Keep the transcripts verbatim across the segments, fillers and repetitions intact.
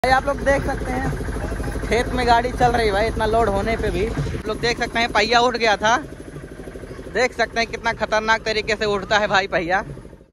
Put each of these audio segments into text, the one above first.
भाई आप लोग देख सकते हैं खेत में गाड़ी चल रही है भाई, इतना लोड होने पे भी आप लोग देख सकते हैं पहिया उठ गया था। देख सकते हैं कितना खतरनाक तरीके से उठता है भाई पहिया।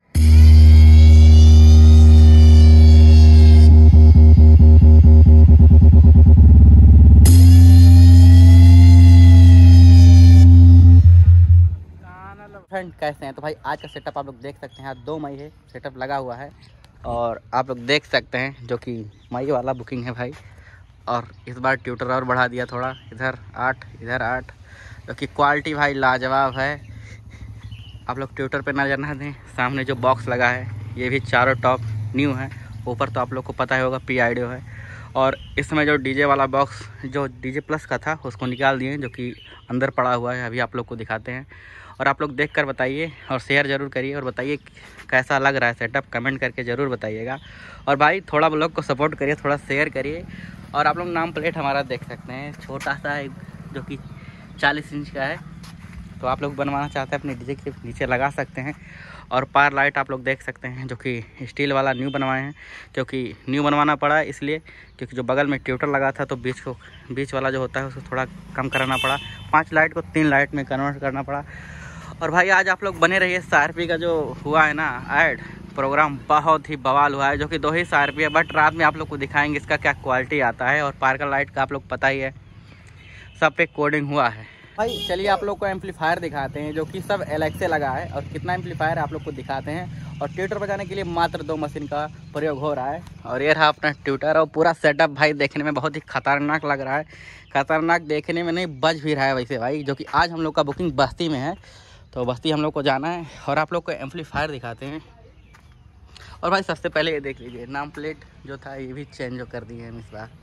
फ्रेंड कैसे हैं? तो भाई आज का सेटअप आप लोग देख सकते हैं, आज दो मई है, सेटअप लगा हुआ है और आप लोग देख सकते हैं जो कि मई वाला बुकिंग है भाई। और इस बार ट्यूटर और बढ़ा दिया थोड़ा, इधर आठ इधर आठ, जो कि क्वालिटी भाई लाजवाब है। आप लोग ट्यूटर पे नजर ना दें, सामने जो बॉक्स लगा है ये भी चारों टॉप न्यू है। ऊपर तो आप लोग को पता ही होगा पी आईडियो है। और इसमें जो डीजे वाला बॉक्स जो डीजे प्लस का था उसको निकाल दिए, जो कि अंदर पड़ा हुआ है, अभी आप लोग को दिखाते हैं। और आप लोग देख कर बताइए और शेयर ज़रूर करिए और बताइए कैसा लग रहा है सेटअप, कमेंट करके ज़रूर बताइएगा। और भाई थोड़ा ब्लॉग को सपोर्ट करिए, थोड़ा शेयर करिए। और आप लोग नाम प्लेट हमारा देख सकते हैं, छोटा सा है जो कि चालीस इंच का है। तो आप लोग बनवाना चाहते हैं अपने डीजे के नीचे लगा सकते हैं। और पार लाइट आप लोग देख सकते हैं जो कि स्टील वाला न्यू बनवाए हैं, क्योंकि न्यू बनवाना पड़ा इसलिए क्योंकि जो बगल में ट्यूटर लगा था तो बीच को बीच वाला जो होता है उसको थोड़ा कम कराना पड़ा, पाँच लाइट को तीन लाइट में कन्वर्ट करना पड़ा। और भाई आज आप लोग बने रहिए। सारपी का जो हुआ है ना ऐड प्रोग्राम, बहुत ही बवाल हुआ है, जो कि दो ही सारपी है, बट रात में आप लोग को दिखाएंगे इसका क्या क्वालिटी आता है। और पार्कर लाइट का आप लोग पता ही है, सब पे कोडिंग हुआ है भाई। चलिए आप लोग को एम्पलीफायर दिखाते हैं जो कि सब एलेक्से लगा है, और कितना एम्पलीफायर आप लोग को दिखाते हैं। और ट्यूटर बजाने के लिए मात्र दो मशीन का प्रयोग हो रहा है। और ये रहा अपना ट्यूटर और पूरा सेटअप भाई, देखने में बहुत ही खतरनाक लग रहा है। खतरनाक देखने में नहीं, बज भी रहा है वैसे भाई, जो कि आज हम लोग का बुकिंग बस्ती में है, तो बस्ती हम लोग को जाना है। और आप लोग को एम्पलीफायर दिखाते हैं। और भाई सबसे पहले ये देख लीजिए, नाम प्लेट जो था ये भी चेंज कर दिए हैं इस बार।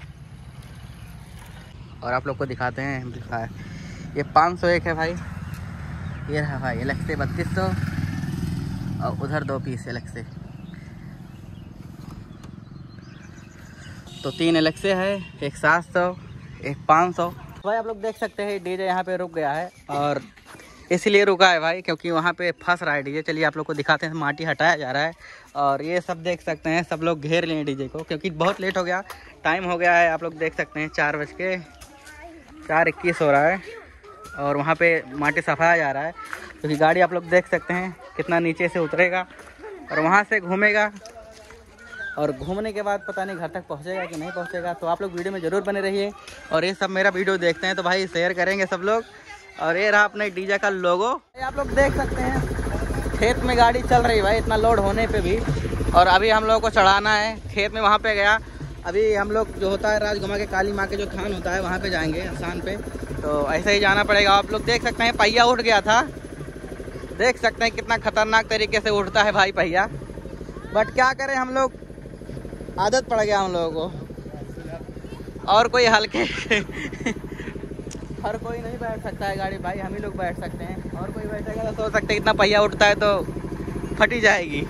और आप लोग को दिखाते हैं एम्पलीफायर, ये पाँच सौ एक है भाई, ये रहा भाई एलेक्से बत्तीस सौ, और उधर दो पीस एलेक्से, तो तीन एलेक्से है, एक सात सौ एक पाँच सौ। भाई आप लोग देख सकते हैं डीजे यहाँ पे रुक गया है, और इसलिए रुका है भाई क्योंकि वहाँ पे फंस रहा है डीजे। चलिए आप लोग को दिखाते हैं, माटी हटाया जा रहा है। और ये सब देख सकते हैं, सब लोग घेर लिए डीजे को क्योंकि बहुत लेट हो गया, टाइम हो गया है। आप लोग देख सकते हैं चार बज के चार इक्कीस हो रहा है, और वहाँ पे माटी सफाया जा रहा है क्योंकि गाड़ी आप लोग देख सकते हैं कितना नीचे से उतरेगा और वहाँ से घूमेगा, और घूमने के बाद पता नहीं घर तक पहुँचेगा कि नहीं पहुँचेगा। तो आप लोग वीडियो में ज़रूर बने रहिए। और ये सब मेरा वीडियो देखते हैं तो भाई शेयर करेंगे सब लोग। और ये रहा अपने डीजे का लोगो, आप लोग देख सकते हैं खेत में गाड़ी चल रही है भाई, इतना लोड होने पे भी। और अभी हम लोगों को चढ़ाना है खेत में, वहाँ पे गया। अभी हम लोग जो होता है राजगुमा के काली माँ के जो थान होता है वहाँ पे जाएंगे आसान पे, तो ऐसे ही जाना पड़ेगा। आप लोग देख सकते हैं पहिया उठ गया था, देख सकते हैं कितना खतरनाक तरीके से उठता है भाई पहिया। बट क्या करें, हम लोग आदत पड़ गया हम लोगों को। और कोई हल्के हर कोई नहीं बैठ सकता है गाड़ी भाई, हम ही लोग बैठ सकते हैं। और कोई बैठेगा तो सोच सकते हैं इतना पहिया उठता है तो फटी जाएगी।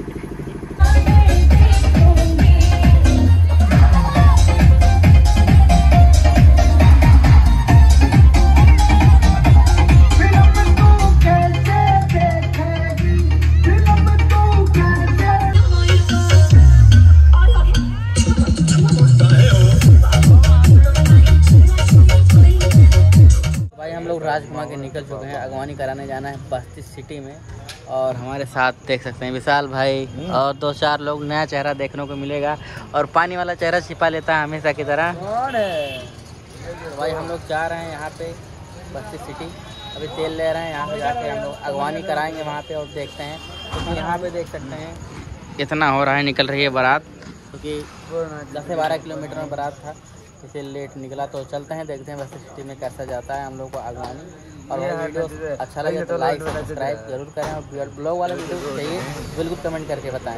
राजकुमार के निकल चुके हैं, अगवानी कराने जाना है बस्ती सिटी में। और हमारे साथ देख सकते हैं विशाल भाई और दो चार लोग, नया चेहरा देखने को मिलेगा। और पानी वाला चेहरा छिपा लेता है हमेशा की तरह। तो भाई हम लोग जा रहे हैं यहाँ पे बस्ती सिटी, अभी तेल ले रहे हैं, यहाँ पे जाके हम लोग अगवानी कराएंगे वहाँ पे। और देखते हैं क्योंकि यहाँ पे देख सकते हैं कितना हो रहा है, निकल रही है बारात, क्योंकि दस से बारह किलोमीटर में बारात था, इसे लेट निकला। तो चलते हैं, देखते हैं बस्ती सिटी में कैसा जाता है हम लोग को अगवानी। और वीडियो अच्छा लगे तो लाइक सब्सक्राइब जरूर करें, और ब्लॉग वाला वीडियो चाहिए बिल्कुल कमेंट करके बताएं।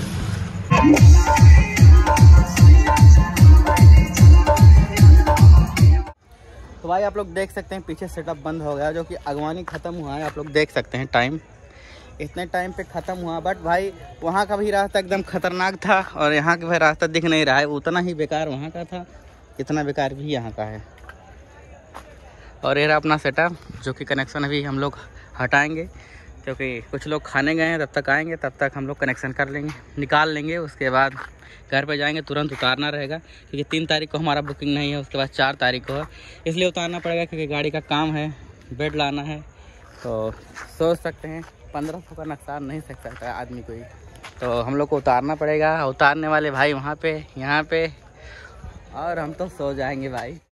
तो भाई आप लोग देख सकते हैं पीछे सेटअप बंद हो गया, जो कि अगवानी ख़त्म हुआ है। आप लोग देख सकते हैं टाइम इतने टाइम पे ख़त्म हुआ, बट भाई वहाँ का भी रास्ता एकदम खतरनाक था और यहाँ का भी रास्ता दिख नहीं रहा है, उतना ही बेकार वहाँ का था, इतना बेकार भी यहाँ का है। और ये रहा अपना सेटअप, जो कि कनेक्शन अभी हम लोग हटाएंगे क्योंकि कुछ लोग खाने गए हैं, तब तक आएंगे, तब तक हम लोग कनेक्शन कर लेंगे, निकाल लेंगे। उसके बाद घर पे जाएंगे, तुरंत उतारना रहेगा क्योंकि तीन तारीख को हमारा बुकिंग नहीं है, उसके बाद चार तारीख को है, इसलिए उतारना पड़ेगा क्योंकि गाड़ी का काम है, बेड लाना है। तो सोच सकते हैं पंद्रह सौ का नुकसान नहीं सक सकता है आदमी कोई, तो हम लोग को उतारना पड़ेगा। उतारने वाले भाई वहाँ पे, यहाँ पे, और हम तो सो जाएंगे भाई।